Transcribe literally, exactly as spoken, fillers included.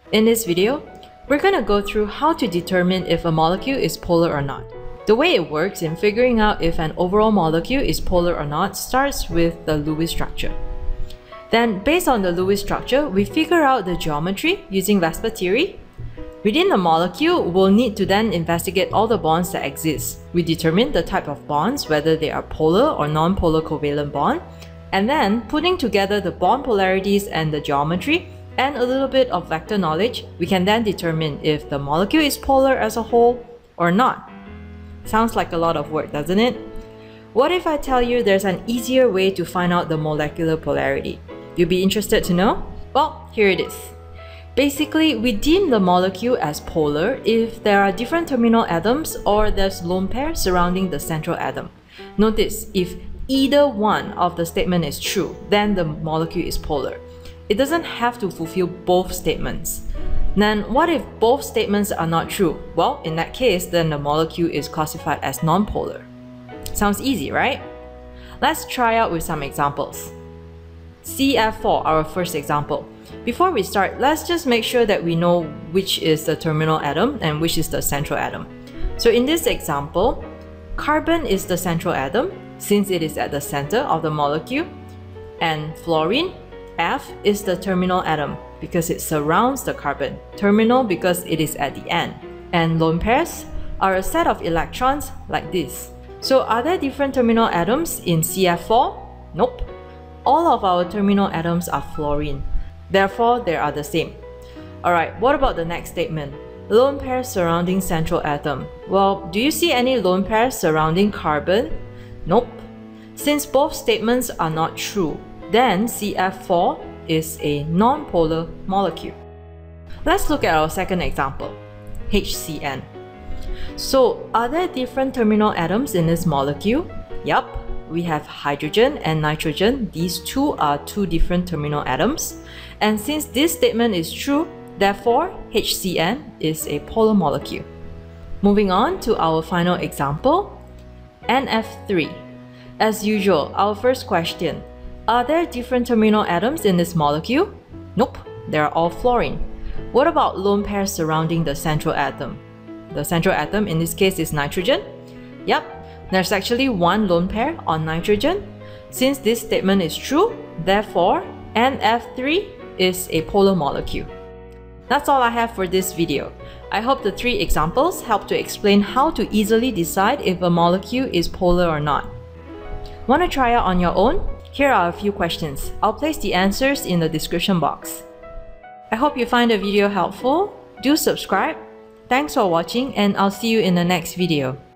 In this video, we're going to go through how to determine if a molecule is polar or not. The way it works in figuring out if an overall molecule is polar or not starts with the Lewis structure. Then, based on the Lewis structure, we figure out the geometry using Vesper theory. Within the molecule, we'll need to then investigate all the bonds that exist. We determine the type of bonds, whether they are polar or non-polar covalent bond, and then putting together the bond polarities and the geometry and a little bit of vector knowledge, we can then determine if the molecule is polar as a whole or not. Sounds like a lot of work, doesn't it? What if I tell you there's an easier way to find out the molecular polarity? You'll be interested to know? Well, here it is. Basically, we deem the molecule as polar if there are different terminal atoms or there's lone pairs surrounding the central atom. Notice, if either one of the statement is true, then the molecule is polar. It doesn't have to fulfill both statements. Then what if both statements are not true? Well, in that case, then the molecule is classified as nonpolar. Sounds easy, right? Let's try out with some examples. C F four, our first example. Before we start, let's just make sure that we know which is the terminal atom and which is the central atom. So in this example, carbon is the central atom since it is at the center of the molecule, and fluorine, F, is the terminal atom because it surrounds the carbon, terminal because it is at the end, and lone pairs are a set of electrons like this. So are there different terminal atoms in C F four? Nope. All of our terminal atoms are fluorine. Therefore, they are the same. Alright, what about the next statement? Lone pairs surrounding central atom. Well, do you see any lone pairs surrounding carbon? Nope. Since both statements are not true, then C F four is a nonpolar molecule. Let's look at our second example, H C n. So, are there different terminal atoms in this molecule? Yup. We have hydrogen and nitrogen. These two are two different terminal atoms. And since this statement is true, therefore H C n is a polar molecule. Moving on to our final example, N F three. As usual, our first question, are there different terminal atoms in this molecule? Nope, they're all fluorine. What about lone pairs surrounding the central atom? The central atom in this case is nitrogen. Yep. There's actually one lone pair on nitrogen. Since this statement is true, therefore N F three is a polar molecule. That's all I have for this video. I hope the three examples help to explain how to easily decide if a molecule is polar or not. Want to try out on your own? Here are a few questions. I'll place the answers in the description box. I hope you find the video helpful. Do subscribe. Thanks for watching, and I'll see you in the next video.